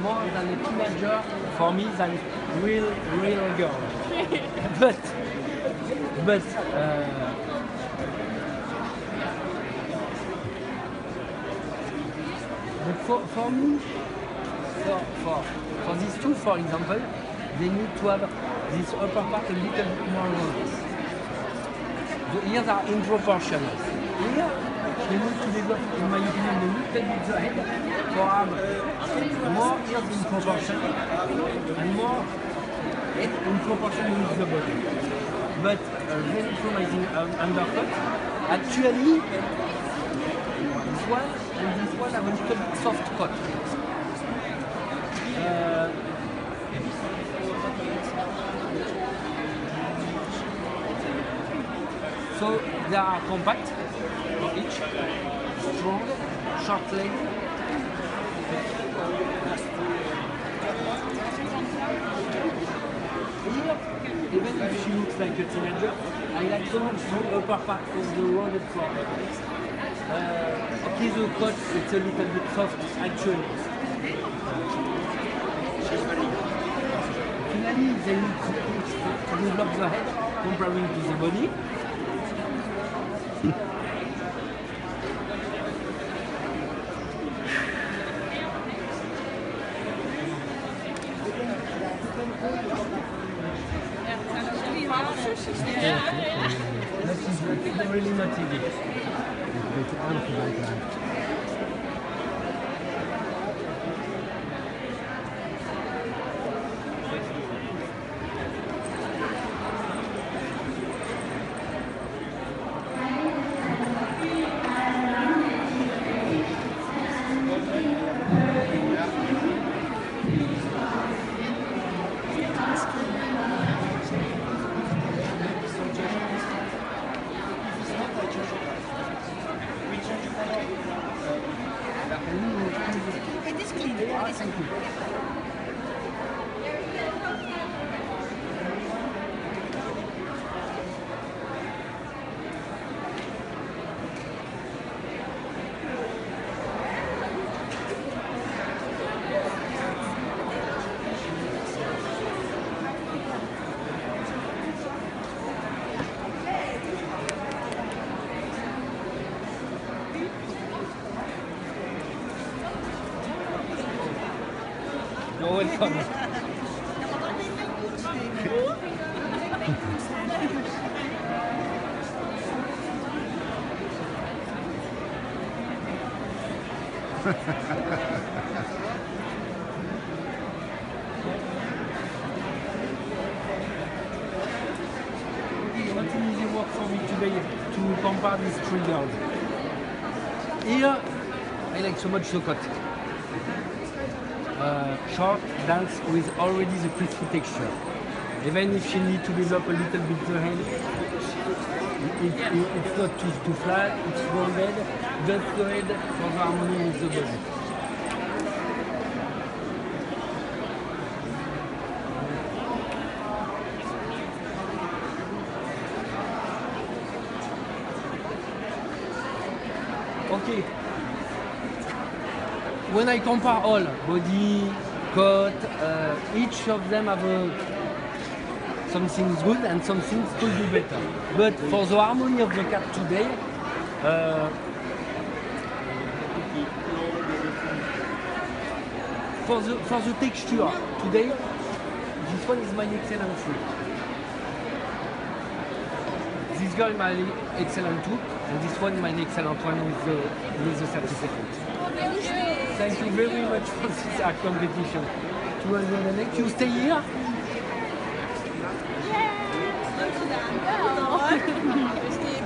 more than a teenager for me than real girl. but for me, for these two, for example, they need to have this upper part a little bit more rounded. The ears are in proportion. Here, they need to develop, in my opinion, a little bit the head for have more ears in proportion and more head in proportion with the body. But very promising undercut. Actually, this one and this one have a little bit soft cut. So they are compact for each, strong, short leg. Here, even if she looks like a teenager, I like so much the upper part of the rounded floor. Okay, the cut it's a little bit soft actually. Finally, they need to develop the head comparing to the body. That's really not easy. Thank you. You're welcome. It's not an easy work for me today to compare these three girls. Here, I like so much the cut. Short dance with already the crispy texture. Even if she needs to develop a little bit the head, it's not too flat, it's rounded, just the head for the harmony with the body. Okay. When I compare all, body, cut, each of them have something good and something could be better. But for the harmony of the cat today, for the texture today, this one is my excellent fruit. This girl is my excellent two, and this one is my excellent one with the certificate. Thank you very much for this competition. 200 you stay here? Yeah.